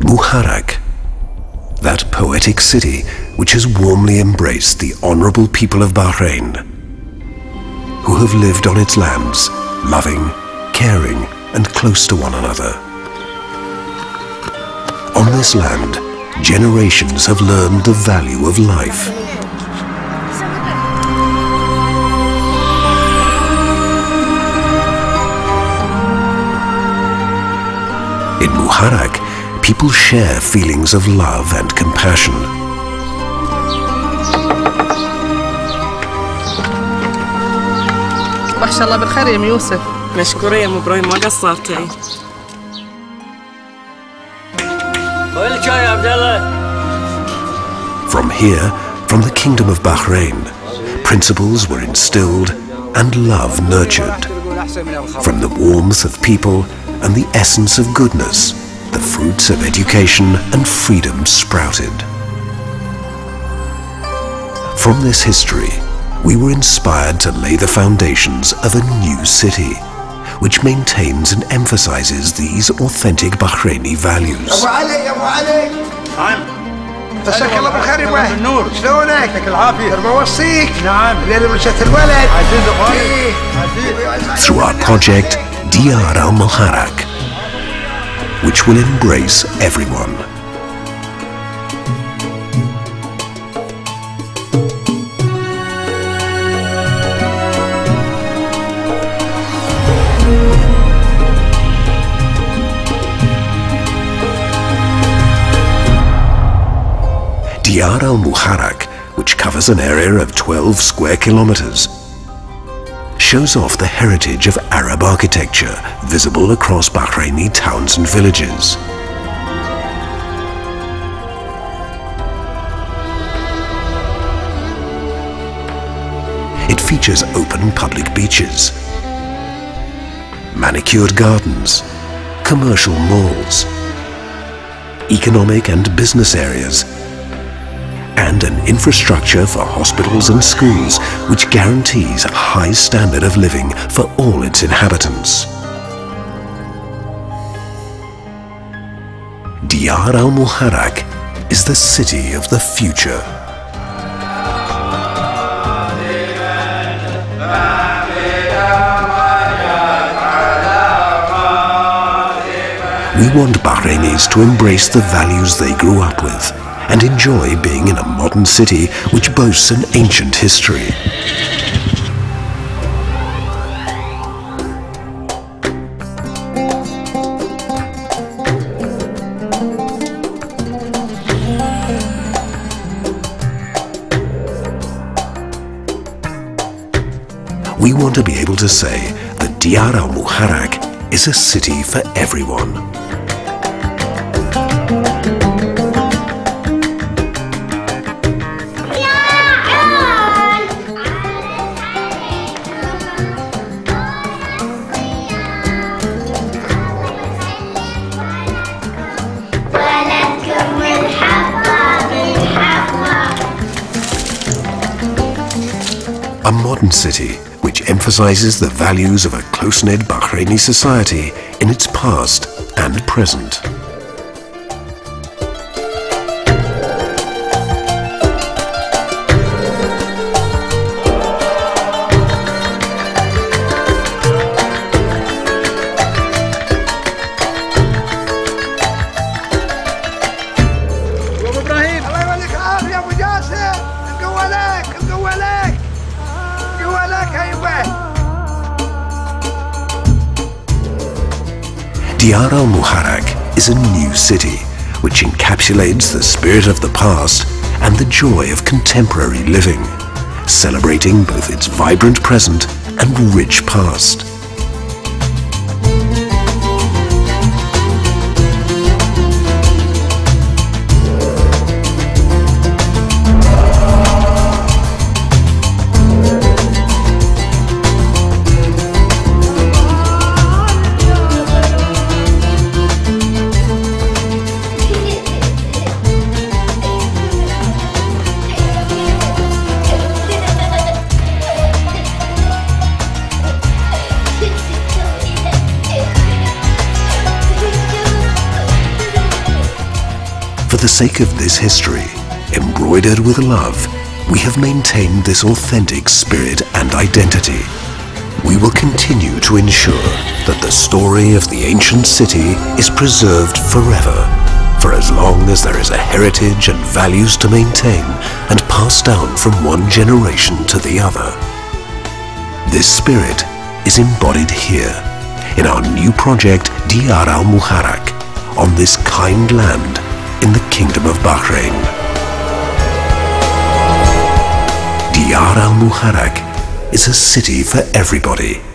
Muharraq, that poetic city which has warmly embraced the honorable people of Bahrain, who have lived on its lands, loving, caring, and close to one another. On this land, generations have learned the value of life. In Muharraq, people share feelings of love and compassion. ما شاء الله بالخير يا ام يوسف. مشكورة يا ام ابراهيم ما قصرتي. From here, from the Kingdom of Bahrain, principles were instilled and love nurtured. From the warmth of people and the essence of goodness, the fruits of education and freedom sprouted. From this history, we were inspired to lay the foundations of a new city, which maintains and emphasizes these authentic Bahraini values. مساك الله بالخير يا ابراهيم. بالنور. شلونك؟ يعطيك العافية. بوصيك. نعم. الليلة مشت الولد. عزيز غالي. عزيز. Through our project Diyar Al Muharraq, which will embrace everyone. Diyar Al Muharraq, which covers an area of 12 square kilometers, shows off the heritage of Arab architecture visible across Bahraini towns and villages. It features open public beaches, manicured gardens, commercial malls, economic and business areas, and an infrastructure for hospitals and schools which guarantees a high standard of living for all its inhabitants. Diyar Al Muharraq is the city of the future. We want Bahrainis to embrace the values they grew up with and enjoy being in a modern city which boasts an ancient history. We want to be able to say that Diyar Al Muharraq is a city for everyone. A modern city which emphasizes the values of a close-knit Bahraini society in its past and present. Diyar Al Muharraq is a new city which encapsulates the spirit of the past and the joy of contemporary living, celebrating both its vibrant present and rich past. the sake of this history, embroidered with love, we have maintained this authentic spirit and identity. We will continue to ensure that the story of the ancient city is preserved forever, for as long as there is a heritage and values to maintain and pass down from one generation to the other. This spirit is embodied here, in our new project Diyar Al Muharraq, on this kind land in the Kingdom of Bahrain. Diyar Al Muharraq is a city for everybody.